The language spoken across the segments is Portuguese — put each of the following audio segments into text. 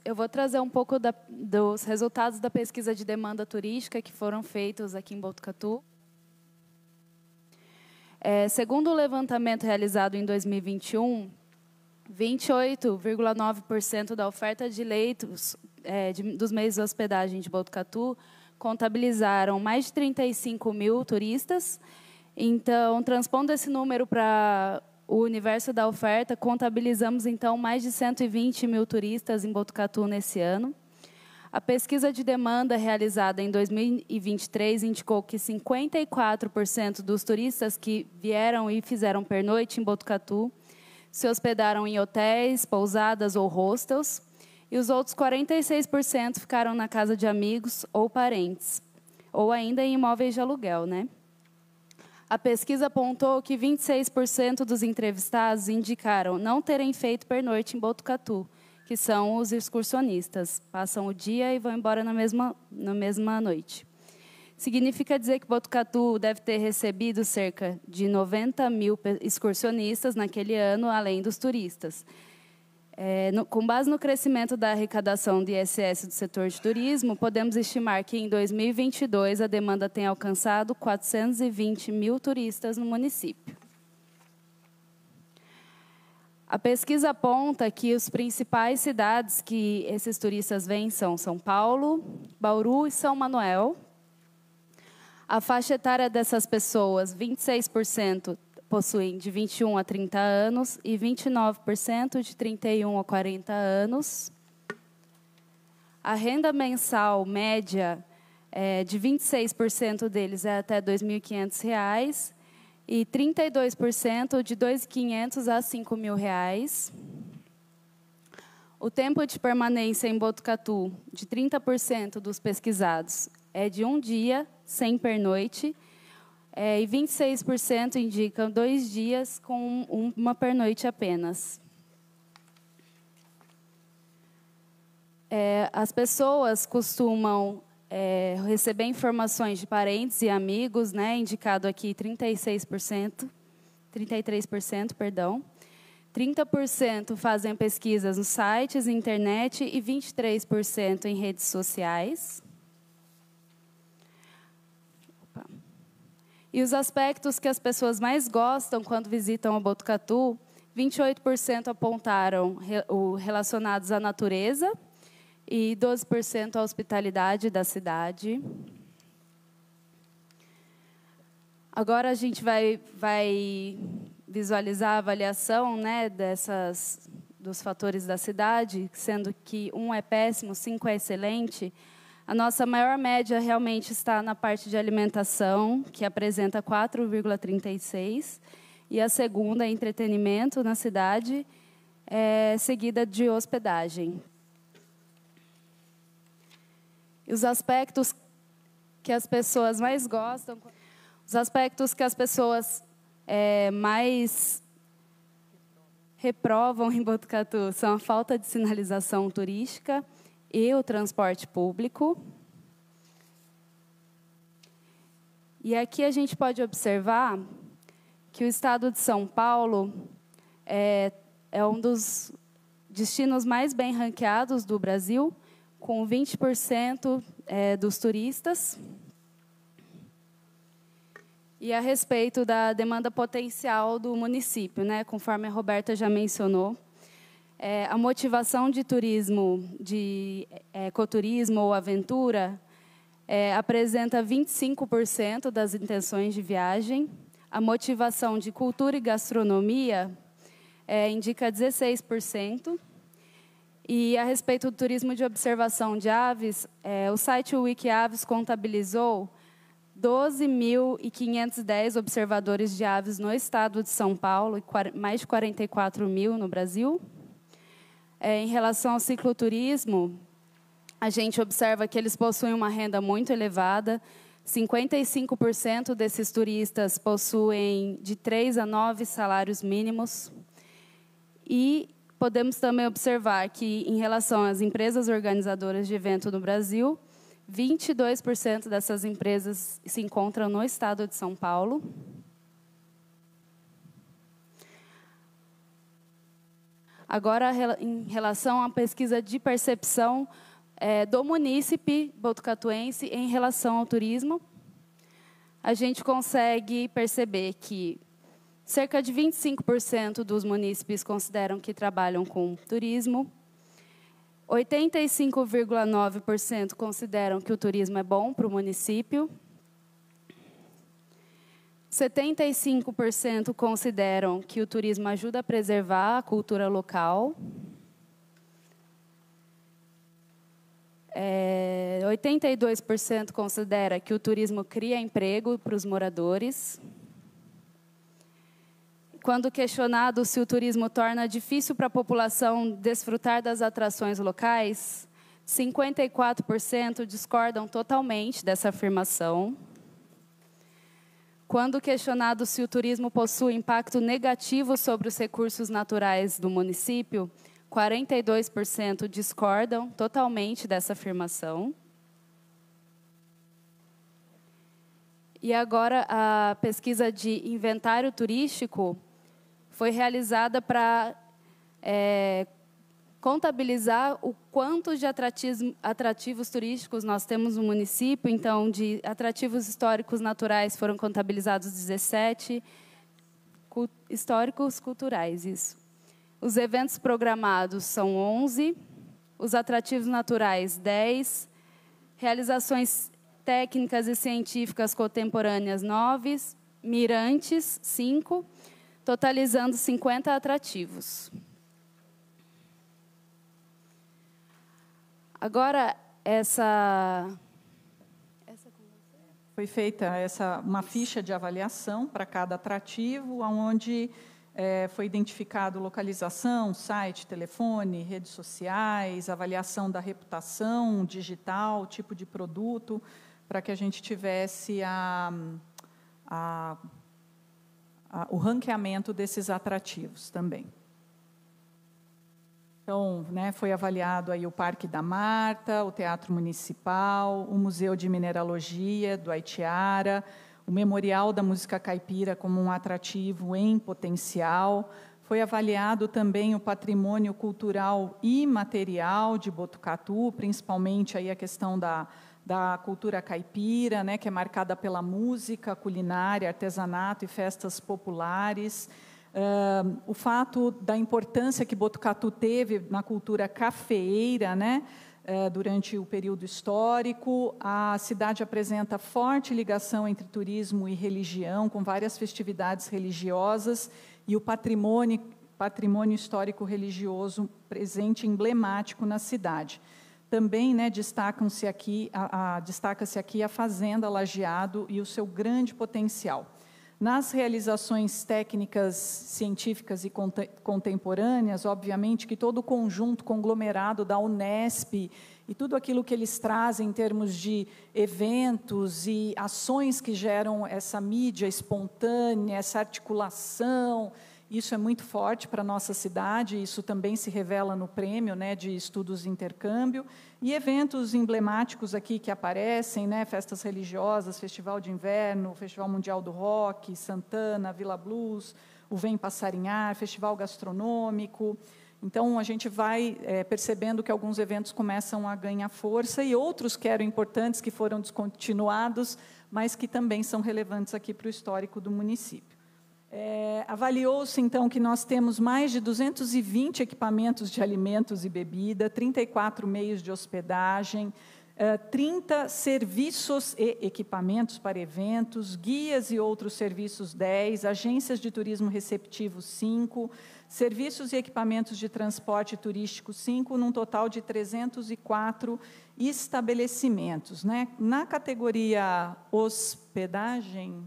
Eu vou trazer um pouco dos resultados da pesquisa de demanda turística que foram feitos aqui em Botucatu. Segundo o levantamento realizado em 2021, 28,9% da oferta de leitos dos meios de hospedagem de Botucatu contabilizaram mais de 35 mil turistas. Então, transpondo esse número para o universo da oferta, contabilizamos, então, mais de 120 mil turistas em Botucatu nesse ano. A pesquisa de demanda realizada em 2023 indicou que 54% dos turistas que vieram e fizeram pernoite em Botucatu se hospedaram em hotéis, pousadas ou hostels, e os outros 46% ficaram na casa de amigos ou parentes, ou ainda em imóveis de aluguel, né? A pesquisa apontou que 26% dos entrevistados indicaram não terem feito pernoite em Botucatu, que são os excursionistas. Passam o dia e vão embora na mesma noite. Significa dizer que Botucatu deve ter recebido cerca de 90 mil excursionistas naquele ano, além dos turistas. Com base no crescimento da arrecadação de ISS do setor de turismo, podemos estimar que em 2022 a demanda tenha alcançado 420 mil turistas no município. A pesquisa aponta que as principais cidades que esses turistas vêm são São Paulo, Bauru e São Manuel. A faixa etária dessas pessoas, 26%, possuem de 21 a 30 anos e 29% de 31 a 40 anos. A renda mensal média de 26% deles é até R$ 2.500 e 32% de R$ 2.500 a R$ 5.000. O tempo de permanência em Botucatu de 30% dos pesquisados é de um dia, sem pernoite, e 26% indicam 2 dias com uma pernoite apenas. As pessoas costumam receber informações de parentes e amigos, né, indicado aqui 33%, perdão. 30% fazem pesquisas nos sites, internet e 23% em redes sociais. E os aspectos que as pessoas mais gostam quando visitam a Botucatu, 28% apontaram relacionados à natureza e 12% à hospitalidade da cidade. Agora a gente vai visualizar a avaliação, né, dos fatores da cidade, sendo que 1 é péssimo, 5 é excelente. A nossa maior média realmente está na parte de alimentação, que apresenta 4,36, e a segunda é entretenimento na cidade, seguida de hospedagem. E os aspectos que as pessoas mais gostam, os aspectos que as pessoas mais reprovam em Botucatu são a falta de sinalização turística e o transporte público. E aqui a gente pode observar que o estado de São Paulo é um dos destinos mais bem ranqueados do Brasil, com 20% dos turistas. E a respeito da demanda potencial do município, né, conforme a Roberta já mencionou, a motivação de turismo, de ecoturismo ou aventura, apresenta 25% das intenções de viagem. A motivação de cultura e gastronomia indica 16%. E a respeito do turismo de observação de aves, o site Wikiaves contabilizou 12.510 observadores de aves no estado de São Paulo e mais de 44 mil no Brasil. Em relação ao cicloturismo, a gente observa que eles possuem uma renda muito elevada. 55% desses turistas possuem de 3 a 9 salários mínimos. E podemos também observar que, em relação às empresas organizadoras de evento no Brasil, 22% dessas empresas se encontram no estado de São Paulo. Agora, em relação à pesquisa de percepção do munícipe botucatuense em relação ao turismo, a gente consegue perceber que cerca de 25% dos munícipes consideram que trabalham com turismo, 85,9% consideram que o turismo é bom para o município, 75% consideram que o turismo ajuda a preservar a cultura local, 82% considera que o turismo cria emprego para os moradores. Quando questionado se o turismo torna difícil para a população desfrutar das atrações locais, 54% discordam totalmente dessa afirmação. Quando questionado se o turismo possui impacto negativo sobre os recursos naturais do município, 42% discordam totalmente dessa afirmação. E agora, a pesquisa de inventário turístico foi realizada para contabilizar o quanto de atrativos turísticos nós temos no município. Então, de atrativos históricos naturais foram contabilizados 17, históricos culturais, isso. Os eventos programados são 11, os atrativos naturais 10, realizações técnicas e científicas contemporâneas 9, mirantes 5, totalizando 50 atrativos. Agora, foi feita uma ficha de avaliação para cada atrativo, onde foi identificado localização, site, telefone, redes sociais, avaliação da reputação digital, tipo de produto, para que a gente tivesse o ranqueamento desses atrativos também. Então, foi avaliado aí o Parque da Marta, o Teatro Municipal, o Museu de Mineralogia do Aitiara, o Memorial da Música Caipira como um atrativo em potencial. Foi avaliado também o patrimônio cultural e material de Botucatu, principalmente aí a questão da cultura caipira, que é marcada pela música, culinária, artesanato e festas populares. O fato da importância que Botucatu teve na cultura cafeeira, durante o período histórico. A cidade apresenta forte ligação entre turismo e religião, com várias festividades religiosas, e o patrimônio histórico religioso presente emblemático na cidade. Também destaca-se aqui a Fazenda Lajeado e o seu grande potencial. Nas realizações técnicas, científicas e contemporâneas, obviamente que todo o conjunto conglomerado da Unesp e tudo aquilo que eles trazem em termos de eventos e ações que geram essa mídia espontânea, essa articulação, isso é muito forte para a nossa cidade, isso também se revela no prêmio de estudos de intercâmbio, e eventos emblemáticos aqui que aparecem, festas religiosas, Festival de Inverno, Festival Mundial do Rock, Santana, Vila Blues, o Vem Passarinhar, Festival Gastronômico. Então, a gente vai percebendo que alguns eventos começam a ganhar força e outros que eram importantes, que foram descontinuados, mas que também são relevantes aqui para o histórico do município. Avaliou-se, então, que nós temos mais de 220 equipamentos de alimentos e bebida, 34 meios de hospedagem, 30 serviços e equipamentos para eventos, guias e outros serviços 10, agências de turismo receptivo 5, serviços e equipamentos de transporte turístico 5, num total de 304 estabelecimentos. Na categoria hospedagem,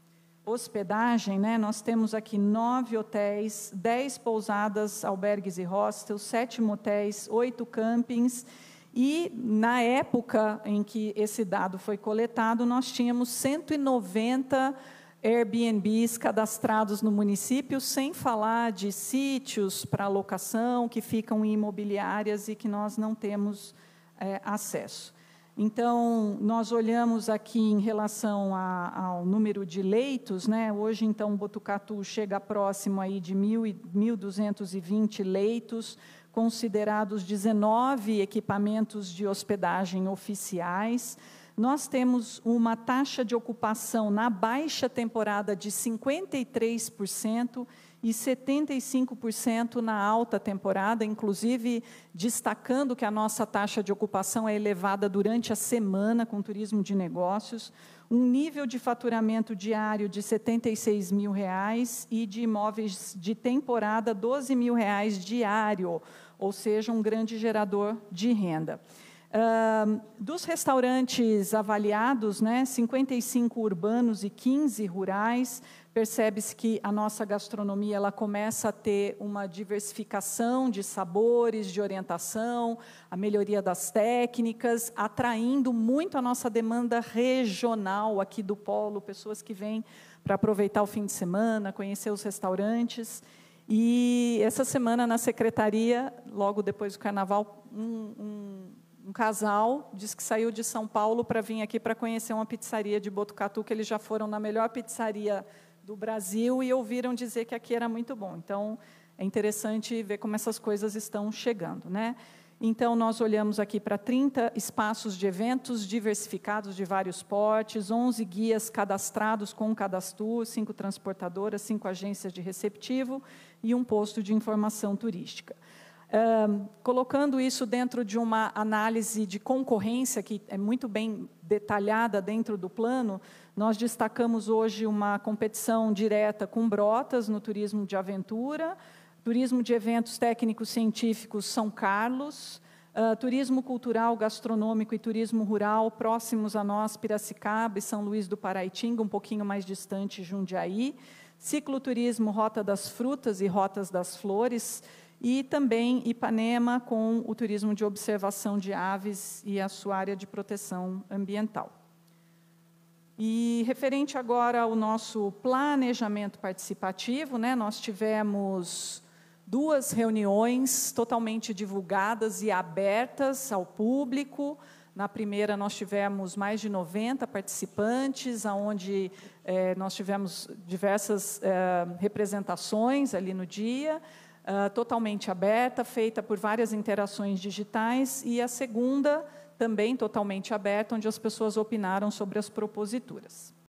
nós temos aqui 9 hotéis, 10 pousadas, albergues e hostels, 7 motéis, 8 campings, e, na época em que esse dado foi coletado, nós tínhamos 190 Airbnbs cadastrados no município, sem falar de sítios para locação, que ficam em imobiliárias e que nós não temos acesso. Então, nós olhamos aqui em relação ao número de leitos, né? Hoje, então, Botucatu chega próximo aí de 1.220 leitos, considerados 19 equipamentos de hospedagem oficiais. Nós temos uma taxa de ocupação na baixa temporada de 53% e 75% na alta temporada, inclusive destacando que a nossa taxa de ocupação é elevada durante a semana com turismo de negócios, um nível de faturamento diário de R$ 76 mil e de imóveis de temporada R$ 12 mil diário, ou seja, um grande gerador de renda. Dos restaurantes avaliados, 55 urbanos e 15 rurais, percebe-se que a nossa gastronomia ela começa a ter uma diversificação de sabores, de orientação, a melhoria das técnicas, atraindo muito a nossa demanda regional aqui do polo, pessoas que vêm para aproveitar o fim de semana, conhecer os restaurantes. E essa semana, na secretaria, logo depois do Carnaval, um casal disse que saiu de São Paulo para vir aqui para conhecer uma pizzaria de Botucatu, que eles já foram na melhor pizzaria do Brasil e ouviram dizer que aqui era muito bom. Então, é interessante ver como essas coisas estão chegando, Então, nós olhamos aqui para 30 espaços de eventos diversificados de vários portes, 11 guias cadastrados com Cadastur, 5 transportadoras, 5 agências de receptivo e um posto de informação turística. Colocando isso dentro de uma análise de concorrência, que é muito bem detalhada dentro do plano, nós destacamos hoje uma competição direta com Brotas no turismo de aventura, turismo de eventos técnicos científicos São Carlos, turismo cultural, gastronômico e turismo rural próximos a nós, Piracicaba e São Luís do Paraitinga, um pouquinho mais distante, Jundiaí, cicloturismo Rota das Frutas e Rotas das Flores, e também Ipanema, com o turismo de observação de aves e a sua área de proteção ambiental. E referente agora ao nosso planejamento participativo, nós tivemos 2 reuniões totalmente divulgadas e abertas ao público. Na primeira, nós tivemos mais de 90 participantes, onde nós tivemos diversas representações ali no dia, totalmente aberta, feita por várias interações digitais, e a segunda, também totalmente aberta, onde as pessoas opinaram sobre as proposituras.